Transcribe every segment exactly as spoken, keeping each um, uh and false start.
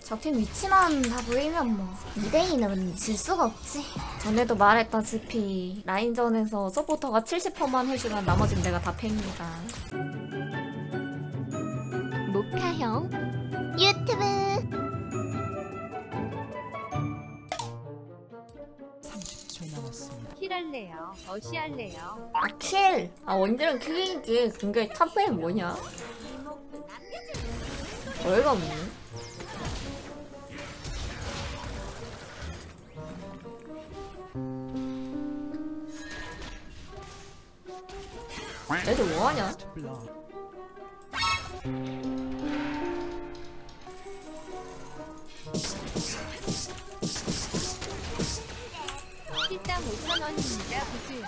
적팀 위치만 다 보이면 뭐 이 대이는 질 수가 없지. 전에도 말했다시피 라인전에서 서포터가 칠십 퍼센트만 해주면 나머진 내가 다 팹니다. 모카형 유튜브 삼십 초 남았습니다. 킬할래요? 어시할래요? 아 킬! 아 원딜은 킬이지. 근데 탑벨 뭐냐? 어이가 없네. 애들 뭐하냐? 키당 오천 원입니다. 구주야.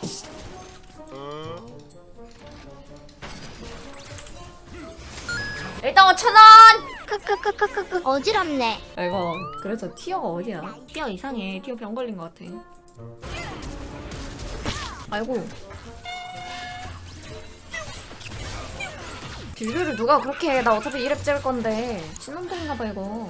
일단 오천 원! 크크크크크크 어지럽네. 이거 그래서 티어가 어디야? 티어 이상해. 티어 병 걸린 것 같아. 아이고. 딜교를 누가 그렇게 해. 나 어차피 이 렙 찍을 건데. 신혼동인가봐 이거.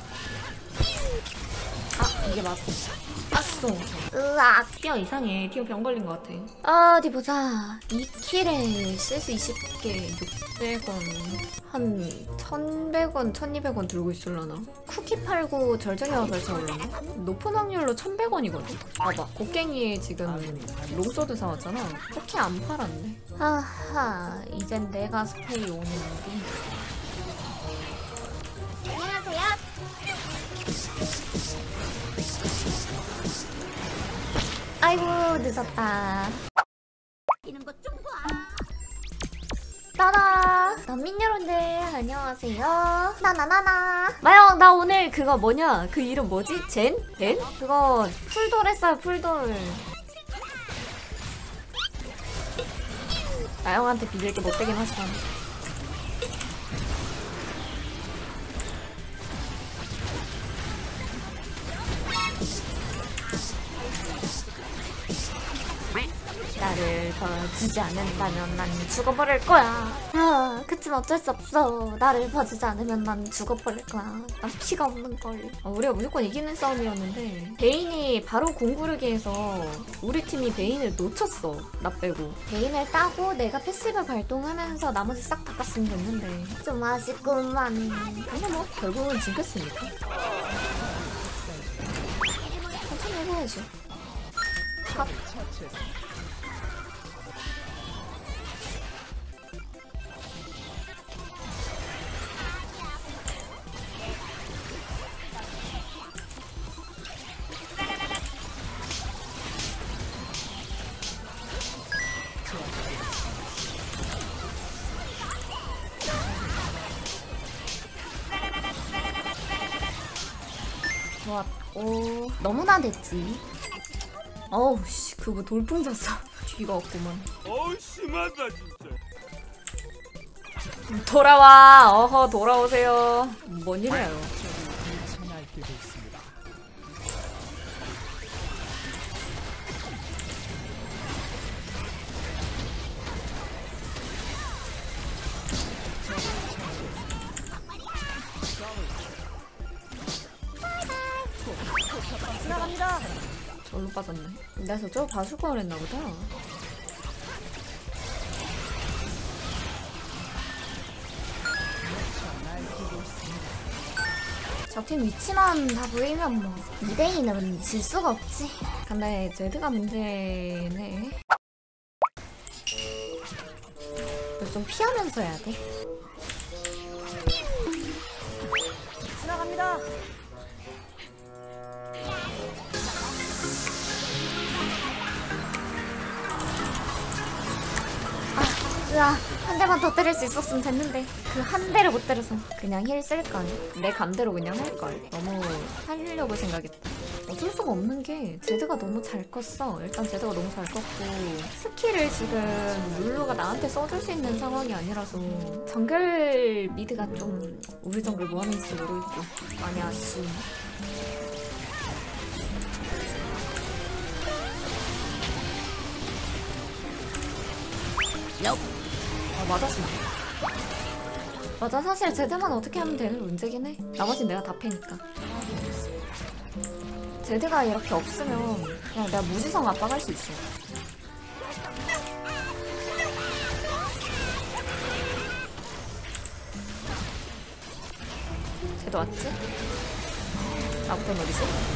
아 이게 맞.. 아쏘. 으악. 티어 이상해. 티어 병 걸린 것 같아. 아 어디 보자. 이 킬에 실수 이십 개 육백 원 한 천백 원 천이백 원 들고 있을라나? 쿠키 팔고 절정이와 결사 올라나? 높은 확률로 천백 원이거든? 봐봐. 곡괭이에 지금 롱소드 사왔잖아. 쿠키 안 팔았네. 하하 이젠 내가 스페이 오는 게. 안녕하세요. 아이고 늦었다. 이런 것 좀 봐. 따라 난민 여러분들 안녕하세요. 나나나나. 마영 나 오늘 그거 뭐냐 그 이름 뭐지? 젠? 벤? 그거 풀돌 했어요. 풀돌. 마영한테 비빌 게 못되긴 하시다. 나를 봐주지 않는다면 난 죽어버릴 거야. 아, 그치만 어쩔 수 없어. 나를 봐주지 않으면 난 죽어버릴 거야. 난 피가 없는걸. 아, 우리가 무조건 이기는 싸움이었는데 베인이 바로 공구르기 해서 우리 팀이 베인을 놓쳤어. 나 빼고. 베인을 따고 내가 패시브 발동하면서 나머지 싹 다 깠으면 됐는데 좀 아쉽구만. 근데 뭐 결국은 징크스니까 천천히 해봐야지. 컷. 좋았고 너무나 됐지. 어우 씨 그거 돌풍 잤어. 뒤가 없구만. 어우 심하다 진짜. 돌아와. 어허 돌아오세요. 뭔 일이에요. 날뛰고 있습니다. 들어갑니다. 절로 빠졌네. 내가 저쪽을 봐줄 걸 그랬나 보다. 적팀 위치만 다 보이면 뭐 이 대이는 질 수가 없지. 근데 제드가 문제네. 이거 좀 피하면서 해야 돼. 들어갑니다. 으아, 한 대만 더 때릴 수 있었으면 됐는데 그 한 대를 못 때려서 그냥 힐 쓸걸. 내 감대로 그냥 할걸. 너무 살리려고 생각했다. 어쩔 수가 없는 게 제드가 너무 잘 컸어. 일단 제드가 너무 잘 컸고 스킬을 지금 룰루가 나한테 써줄 수 있는 상황이 아니라서 정글 미드가 좀 우리 정글 뭐 하는지 모르겠고 많이 아쉬워. 아 맞았어. 맞아, 사실 제드만 어떻게 하면 되는 문제긴 해. 나머진 내가 다 패니까. 제드가 이렇게 없으면 그냥 내가 무지성 압박할 수 있어. 제드 왔지? 나부터 어디지?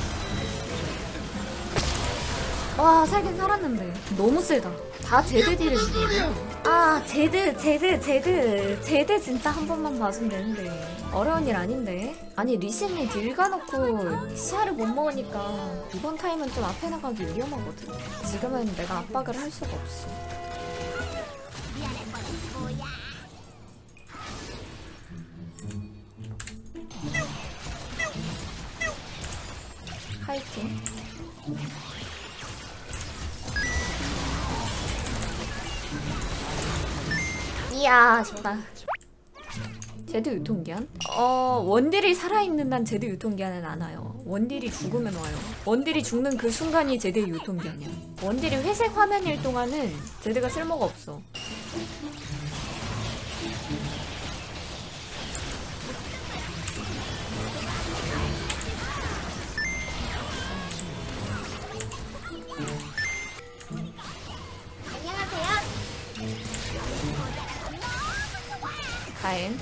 와, 살긴 살았는데 너무 세다. 다 제드 딜을 주네. 아, 제드 제드 제드 제드 진짜 한 번만 봐주면 되는데 어려운 일 아닌데. 아니, 리신이 딜 가놓고 시야를 못 먹으니까 이번 타임은 좀 앞에 나가기 위험하거든. 지금은 내가 압박을 할 수가 없어. 파이팅. 이야, 아쉽다. 제드 유통기한? 어, 원딜이 살아있는 한 제드 유통기한은 안 와요. 원딜이 죽으면 와요. 원딜이 죽는 그 순간이 제드의 유통기한이야. 원딜이 회색 화면일 동안은 제드가 쓸모가 없어. 가엔.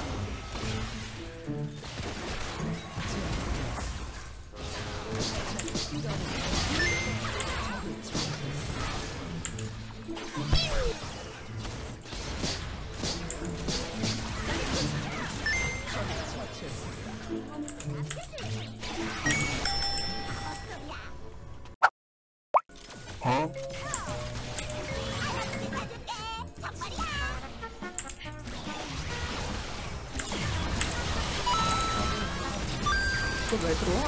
어? 왜 들어와?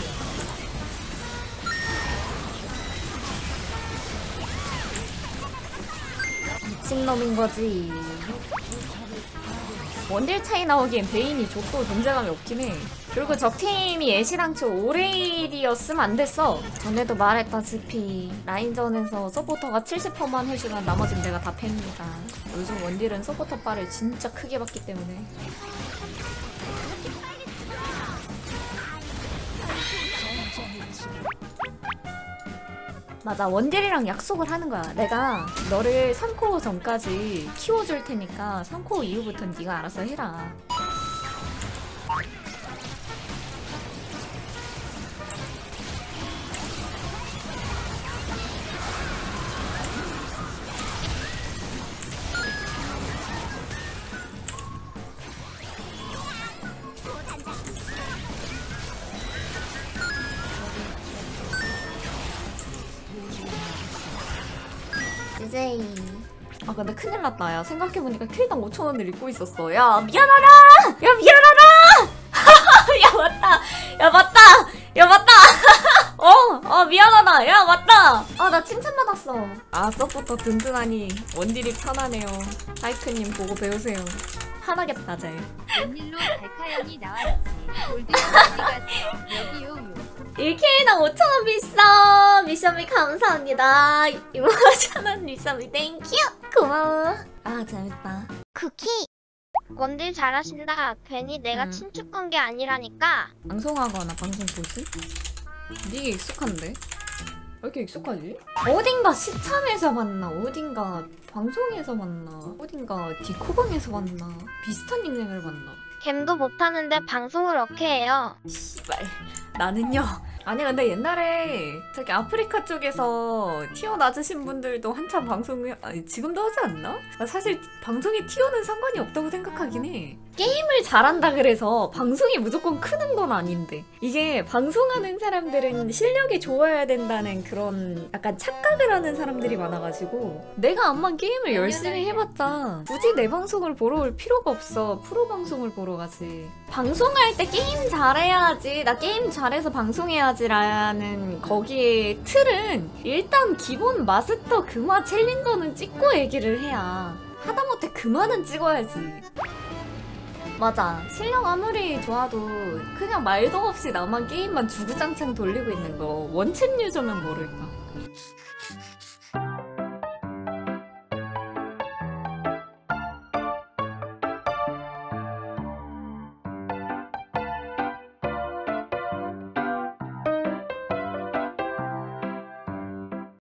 미친놈인 거지. 원딜 차이 나오기엔 베인이 족도 존재감이 없긴 해. 그리고 적팀이 애쉬랑초 오레일이었으면 안 됐어. 전에도 말했다시피 라인전에서 서포터가 칠십 퍼센트만 해주면 나머진 내가 다 팹니다. 요즘 원딜은 서포터 바를 진짜 크게 받기 때문에. 맞아, 원딜이랑 약속을 하는 거야. 내가 너를 삼 코어 전까지 키워줄 테니까 삼 코어 이후부터는 네가 알아서 해라. 디제이. 아, 근데 큰일 났다. 야, 생각해보니까 킬당 오천 원을 읽고 있었어. 야, 미안하다! 야, 미안하다! 야, 맞다! 야, 맞다! 야, 맞다! 어, 어, 미안하다. 야, 맞다! 아, 나 칭찬받았어. 아, 서포터 든든하니 원딜이 편하네요. 하이크님 보고 배우세요. 편하겠다, 쟤. 웬일로 달카연이 나왔지. 골드 어디 갔어? 여기요 요. 일 케이당 오천 원 비싸. 미션비 감사합니다. 이모천 원 미션비 땡큐. 고마워. 아, 재밌다. 쿠키. 원딜 잘하신다. 괜히 내가 음. 친축한 게 아니라니까. 방송하거나 방송 보스? 되게 익숙한데? 왜 이렇게 익숙하지? 어딘가 시참에서 봤나? 어딘가 방송에서 봤나? 어딘가 디코방에서 봤나? 비슷한 닉네임을 봤나? 겜도 못하는데 방송을 어떻게 해요? 씨발. 나는요. 아니, 근데 옛날에 저기 아프리카 쪽에서 티어 낮으신 분들도 한참 방송을, 아니, 지금도 하지 않나? 나 사실 방송에 티어는 상관이 없다고 생각하긴 해. 게임을 잘한다 그래서 방송이 무조건 크는 건 아닌데, 이게 방송하는 사람들은 실력이 좋아야 된다는 그런 약간 착각을 하는 사람들이 많아가지고, 내가 암만 게임을 열심히 해봤자 굳이 내 방송을 보러 올 필요가 없어. 프로 방송을 보러 가지. 방송할 때 게임 잘해야지, 나 게임 잘해서 방송해야지 라는 거기에 틀은 일단 기본 마스터 금화 챌린저는 찍고 얘기를 해야, 하다못해 금화는 찍어야지. 맞아, 실력 아무리 좋아도 그냥 말도 없이 나만 게임만 주구장창 돌리고 있는 거 원챔 유저면 모를까.